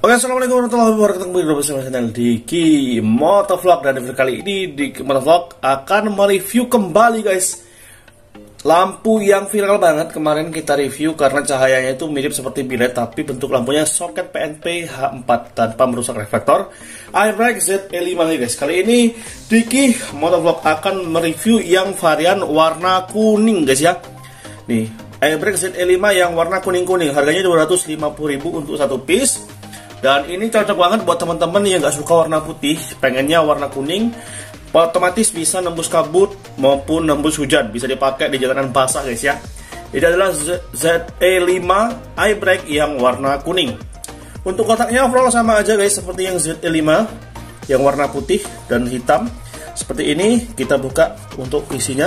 Oke, assalamualaikum warahmatullahi wabarakatuh. Kembali bersama channel Diki Motovlog, dan di video kali ini Diki Motovlog akan mereview kembali guys lampu yang viral banget. Kemarin kita review karena cahayanya itu mirip seperti bilet, tapi bentuk lampunya soket PNP H4 tanpa merusak reflektor. iBrake ZE5 nih guys. Kali ini Diki Motovlog akan mereview yang varian warna kuning guys ya. Nih, iBrake ZE5 yang warna kuning-kuning, harganya 250.000 untuk satu piece. Dan ini cocok banget buat teman-teman yang nggak suka warna putih, pengennya warna kuning, otomatis bisa nembus kabut maupun nembus hujan, bisa dipakai di jalanan basah guys ya. Ini adalah ZE5 iBrake yang warna kuning. Untuk kotaknya overall sama aja guys, seperti yang ZE5 yang warna putih dan hitam. Seperti ini, kita buka untuk isinya.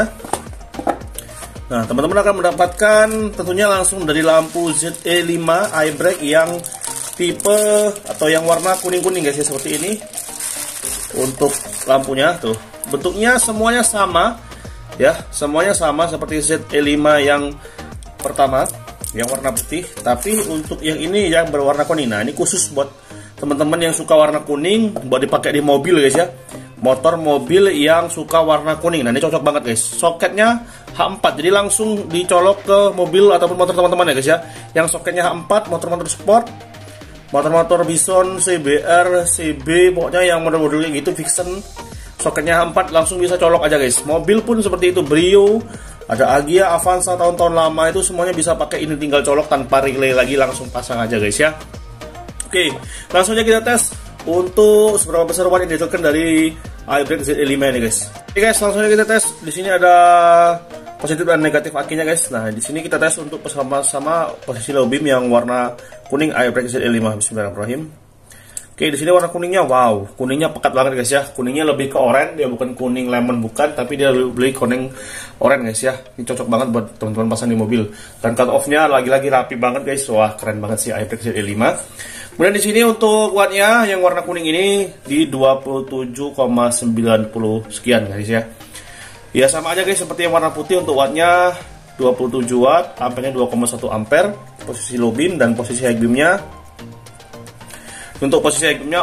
Nah, teman-teman akan mendapatkan tentunya langsung dari lampu ZE5 iBrake yang tipe atau yang warna kuning-kuning guys ya, seperti ini. Untuk lampunya tuh, bentuknya semuanya sama ya, semuanya sama seperti ZE5 yang pertama yang warna putih, tapi untuk yang ini yang berwarna kuning. Nah, ini khusus buat teman-teman yang suka warna kuning, buat dipakai di mobil guys ya, motor mobil yang suka warna kuning. Nah, ini cocok banget guys, soketnya H4, jadi langsung dicolok ke mobil ataupun motor teman-teman ya guys ya. Yang soketnya H4, motor-motor sport, motor-motor Bison, CBR, CB, pokoknya yang model-model kayak gitu, Vixen, soketnya H4 langsung bisa colok aja guys. Mobil pun seperti itu, Brio, ada Agia, Avanza tahun-tahun lama itu semuanya bisa pakai ini, tinggal colok tanpa relay lagi, langsung pasang aja guys ya. Oke, langsung aja kita tes untuk seberapa besar watt yang dihasilkan dari iBrake ZE5 ini guys. Oke guys, langsung aja kita tes. Di sini ada positif dan negatif akinya guys. Nah, di sini kita tes untuk bersama-sama posisi low beam yang warna kuning iBrake ZE5. Bismillahirrahmanirrahim. Oke, di sini warna kuningnya, wow, kuningnya pekat banget guys ya. Kuningnya lebih ke oranye, dia bukan kuning lemon, bukan, tapi dia lebih kuning oranye guys ya. Ini cocok banget buat teman-teman pasang di mobil. Dan cut off-nya lagi-lagi rapi banget guys. Wah, keren banget sih iBrake ZE5. Kemudian di sini untuk wattnya yang warna kuning ini di 27,90 sekian guys ya. Ya sama aja guys seperti yang warna putih, untuk wattnya 27 watt, ampernya 2,1 ampere, posisi low beam, dan posisi high beamnya. Untuk posisi high beamnya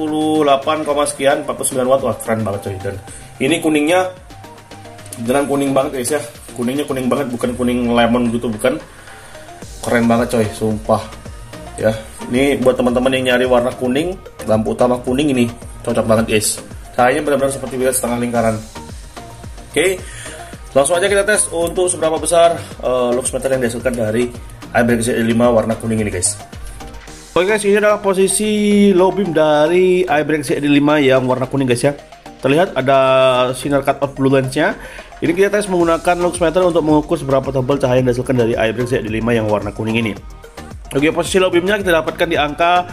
48, sekian, 49 watt, wah keren banget coy. Dan ini kuningnya beneran kuning banget guys ya, kuningnya kuning banget, bukan kuning lemon gitu, bukan. Keren banget coy, sumpah ya. Ini buat teman-teman yang nyari warna kuning, lampu utama kuning, ini cocok banget guys. Cahayanya benar-benar seperti bilet setengah lingkaran. Oke, langsung aja kita tes untuk seberapa besar lux meter yang dihasilkan dari iBrake ZE5 warna kuning ini guys. Oke guys, ini adalah posisi low beam dari iBrake ZE5 yang warna kuning guys ya. Terlihat ada sinar cut off blue lens-nya. Ini kita tes menggunakan lux meter untuk mengukur seberapa tebal cahaya yang dihasilkan dari iBrake ZE5 yang warna kuning ini. Oke, posisi low beamnya kita dapatkan di angka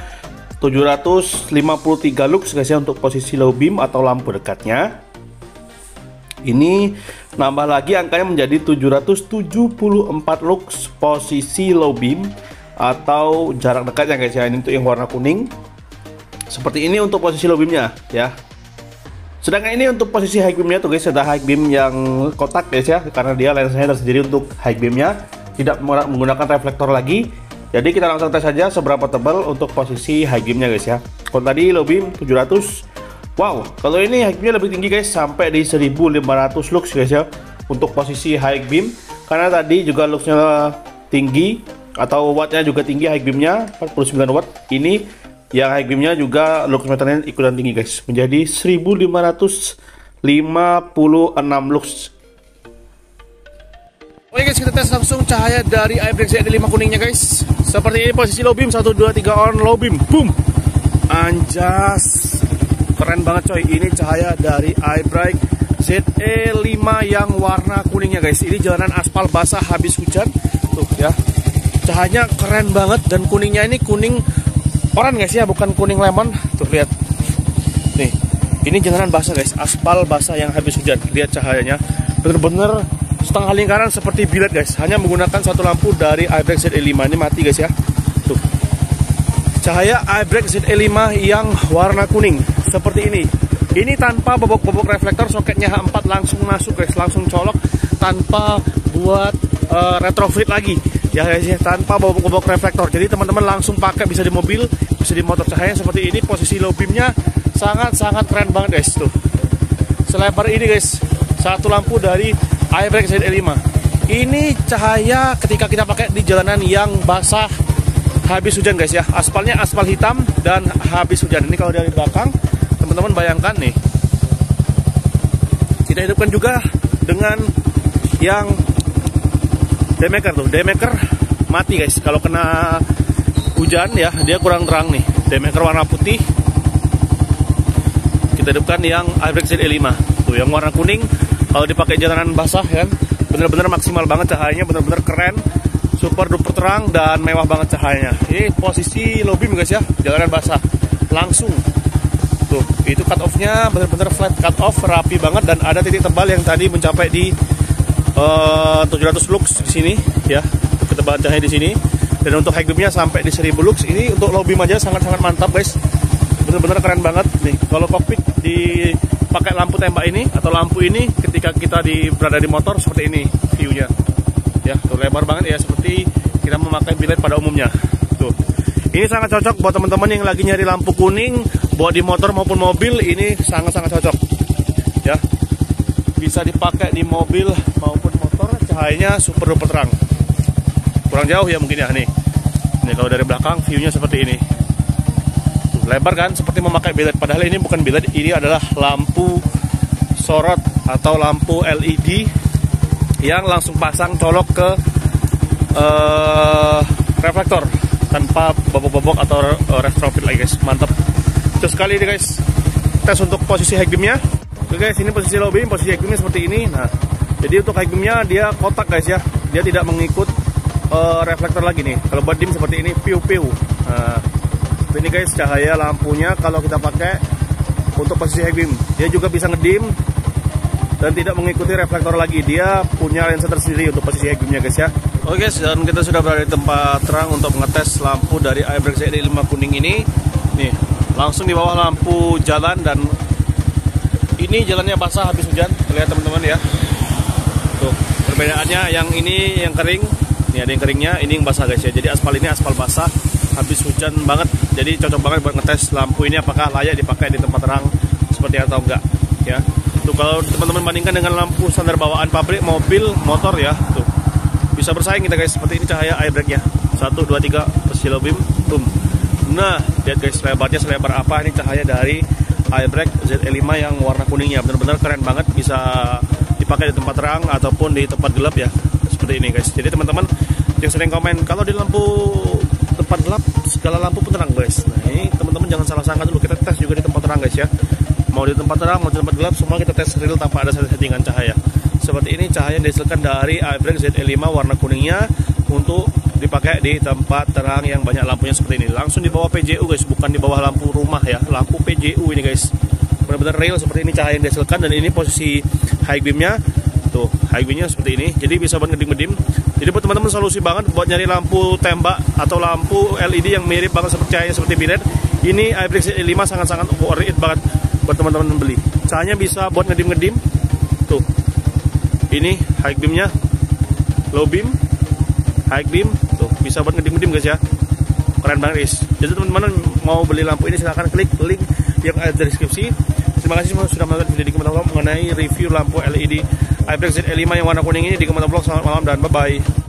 753 lux guys ya, untuk posisi low beam atau lampu dekatnya. Ini nambah lagi angkanya menjadi 774 lux posisi low beam atau jarak dekatnya guys ya. Ini untuk yang warna kuning. Seperti ini untuk posisi low beamnya ya. Sedangkan ini untuk posisi high beamnya tuh guys, ada high beam yang kotak guys ya, karena dia lensanya tersendiri untuk high beamnya, tidak menggunakan reflektor lagi. Jadi kita langsung tes saja seberapa tebal untuk posisi high beamnya guys ya. Kalau tadi low beam 700, wow, kalau ini high beamnya lebih tinggi guys, sampai di 1500 lux guys ya, untuk posisi high beam. Karena tadi juga luxnya tinggi, atau wattnya juga tinggi, high beamnya 49 watt. Ini yang high beamnya juga lux meternya ikutan tinggi guys, menjadi 1556 lux. Oke guys, kita tes langsung cahaya dari iBrake ZE5 kuningnya guys. Seperti ini posisi low beam, 1, 2, 3 on low beam, boom, anjas, keren banget coy. Ini cahaya dari iBrake ZE5 yang warna kuningnya guys. Ini jalanan aspal basah habis hujan tuh ya. Cahayanya keren banget, dan kuningnya ini kuning oranye guys ya, bukan kuning lemon. Tuh lihat. Nih, ini jalanan basah guys, aspal basah yang habis hujan. Lihat cahayanya bener-bener setengah lingkaran seperti bilet guys. Hanya menggunakan satu lampu dari iBrake ZE5. Ini mati guys ya. Tuh. Cahaya iBrake ZE5 yang warna kuning seperti ini. Ini tanpa bobok-bobok reflektor, soketnya H4 langsung masuk guys, langsung colok tanpa buat retrofit lagi. Ya guys ya, tanpa bobok-bobok reflektor. Jadi teman-teman langsung pakai bisa di mobil, bisa di motor. Cahayanya seperti ini, posisi low beamnya sangat-sangat keren banget guys. Tuh selebar ini guys, satu lampu dari iBreak ZE5. Ini cahaya ketika kita pakai di jalanan yang basah habis hujan guys ya. Aspalnya aspal hitam dan habis hujan. Ini kalau dari belakang teman-teman bayangkan nih, kita hidupkan juga dengan yang daymaker tuh. Daymaker mati guys kalau kena hujan ya, dia kurang terang nih. Daymaker warna putih kita hidupkan yang iBreak ZE5 tuh, yang warna kuning kalau dipakai jalanan basah kan bener-bener maksimal banget cahayanya, bener-bener keren, super duper terang dan mewah banget cahayanya. Ini posisi low beam guys ya, jalanan basah langsung tuh, itu cut off-nya bener-bener flat cut off, rapi banget, dan ada titik tebal yang tadi mencapai di 700 lux di sini ya, ketebalan cahaya di sini. Dan untuk high beamnya sampai di 1000 lux. Ini untuk low beam aja sangat-sangat mantap guys, bener-bener keren banget nih. Kalau cockpit dipakai lampu tembak ini atau lampu ini ketika kita berada di motor seperti ini view-nya ya, tuh lebar banget ya, seperti kita memakai bilet pada umumnya tuh. Ini sangat cocok buat teman-teman yang lagi nyari lampu kuning buat di motor maupun mobil. Ini sangat-sangat cocok ya, bisa dipakai di mobil maupun motor, cahayanya super duper terang. Kurang jauh ya mungkin ya nih. Ini kalau dari belakang view-nya seperti ini. Tuh, lebar kan, seperti memakai bilet. Padahal ini bukan bilet, ini adalah lampu sorot atau lampu LED yang langsung pasang colok ke reflektor tanpa bobok-bobok atau retrofit lagi guys. Mantap. Terus sekali ini guys, tes untuk posisi high beamnya. Oke guys, ini posisi low beam, posisi high beamnya seperti ini. Nah, jadi untuk high beamnya dia kotak guys ya, dia tidak mengikut reflektor lagi nih. Kalau buat dim seperti ini, piu-piu. Nah, ini guys cahaya lampunya kalau kita pakai untuk posisi high beam. Dia juga bisa ngedim dan tidak mengikuti reflektor lagi. Dia punya lensa tersendiri untuk posisi high beamnya guys ya. Oke guys, dan kita sudah berada di tempat terang untuk ngetes lampu dari iBreak ZE5 kuning ini. Nih, langsung di bawah lampu jalan, dan ini jalannya basah habis hujan. Lihat teman-teman ya. Tuh, perbedaannya yang ini yang kering. Ini ada yang keringnya, ini yang basah guys ya. Jadi aspal ini aspal basah habis hujan banget. Jadi cocok banget buat ngetes lampu ini apakah layak dipakai di tempat terang seperti atau enggak ya. Tuh, kalau teman-teman bandingkan dengan lampu standar bawaan pabrik mobil, motor ya, tuh bisa bersaing kita guys. Seperti ini cahaya iBreak ya. 1 2 3 posisi low beam, boom. Nah, lihat guys lebarnya selebar apa ini cahaya dari iBreak ZE5 yang warna kuningnya. Benar-benar keren banget, bisa dipakai di tempat terang ataupun di tempat gelap ya. Seperti ini guys. Jadi teman-teman yang sering komen kalau di lampu tempat gelap segala lampu pun terang guys. Nah, ini teman-teman jangan salah sangka dulu, kita tes juga di tempat terang guys ya. Mau di tempat terang mau di tempat gelap semua kita tes real tanpa ada settingan cahaya. Seperti ini cahaya yang dihasilkan dari iBreak ZE5 warna kuningnya untuk dipakai di tempat terang yang banyak lampunya seperti ini. Langsung di bawah PJU guys, bukan di bawah lampu rumah ya, lampu PJU ini guys. Benar-benar real seperti ini cahaya yang dihasilkan, dan ini posisi high beamnya. Tuh, high beamnya seperti ini. Jadi bisa buat ngedim-ngedim. Jadi buat teman-teman solusi banget buat nyari lampu tembak atau lampu LED yang mirip banget seperti cahaya seperti bilet. Ini iBreak ZE5 sangat-sangat worth it banget buat teman-teman membeli. Cahayanya bisa buat ngedim-ngedim. Tuh. Ini high beamnya, low beam, high beam. Tuh, bisa buat ngedim-ngedim guys ya. Keren banget guys. Jadi teman-teman mau beli lampu ini silahkan klik link yang ada di deskripsi. Terima kasih semua sudah menonton video di Kementerian Vlog mengenai review lampu LED iBreak ZE5 yang warna kuning ini di Kementerian Vlog. Selamat malam dan bye-bye.